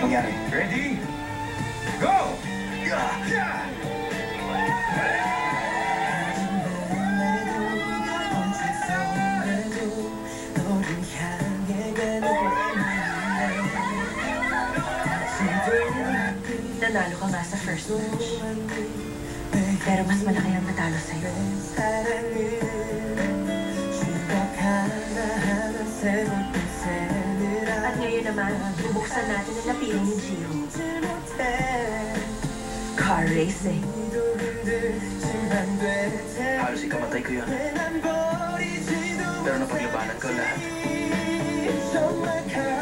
mangyari. Ready? Go! Yeah! Nanalo ka nga sa first match. Pero mas malaki ang natalo sa'yo. At ngayon naman, bubuksan natin ang napili ni Gio. Car racing. Halos ikamatay ko yun. Pero napaglabanan ko lahat.